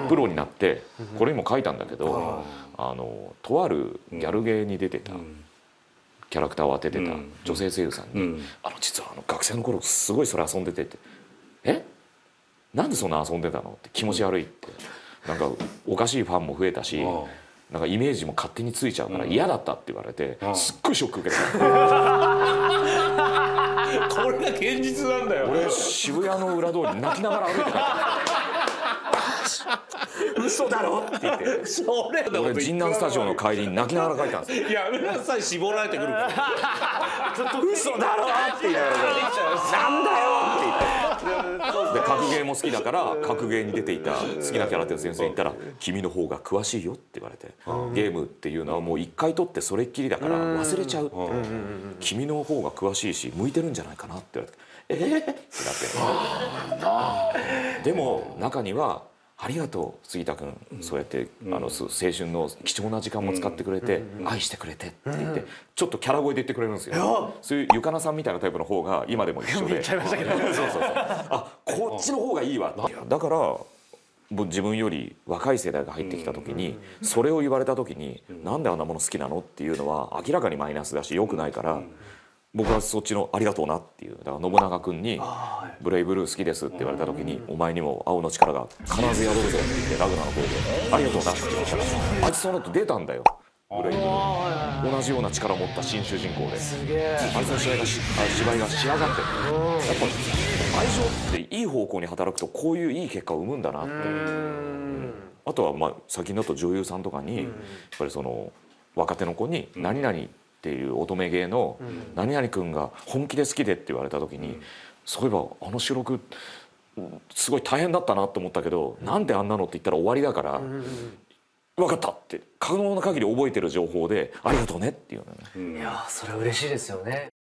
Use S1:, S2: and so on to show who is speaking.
S1: プロになってこれにも書いたんだけど、とあるギャルゲーに出てたキャラクターを当ててた女性声優さんに「実は学生の頃すごいそれ遊んでて」って「えなんでそんな遊んでたの?」って「気持ち悪い」ってなんかおかしいファンも増えたし。なんかイメージも勝手についちゃうから嫌だったって言われてすっごいショック受けた。
S2: これが現実なんだよ。
S1: 俺渋谷の裏通り泣きながら歩いてた。嘘だろって言って。俺神南スタジオの帰りに泣きながら書いたんですよ。
S2: やめなさい、絞られてくるから。
S1: 嘘だろって言いながらなんだよって言って。で格ゲーも好きだから格ゲーに出ていた好きなキャラって先生に言ったら「君の方が詳しいよ」って言われて「ゲームっていうのはもう一回取ってそれっきりだから忘れちゃう」って「君の方が詳しいし向いてるんじゃないかな」って言われて「ってなって。でも中には「ありがとう杉田君そうやって青春の貴重な時間も使ってくれて愛してくれて」って言ってちょっとキャラ声で言ってくれるんですよ。そういうゆかなさんみたいなタイプの方が今でも一緒で言っちゃいましたけどあこっちの方がいいわってだから自分より若い世代が入ってきた時にそれを言われた時になんであんなもの好きなのっていうのは明らかにマイナスだし良くないから僕はそっちのありがとうなっていうだから信長君に「ブレイブルー好きです」って言われた時に「お前にも青の力が必ず宿るぞ」って言ってラグナの声で「ありがとうな」って言ったらあいつその後出たんだよ。ブレイブルー同じような力を持った新主人公であいつの芝居が仕上がってる。やっぱ愛情っていい方向に働くとこういういい結果を生むんだなって。あとはまあ最近だと女優さんとかにやっぱりその若手の子に「何々」っていう乙女芸の「何々君が本気で好きで」って言われた時にそういえばあの収録すごい大変だったなと思ったけどなんであんなのって言ったら終わりだから分かったって可能な限り覚えてる情報でありがとうねっていうね。
S3: いやそれ嬉しいですよね。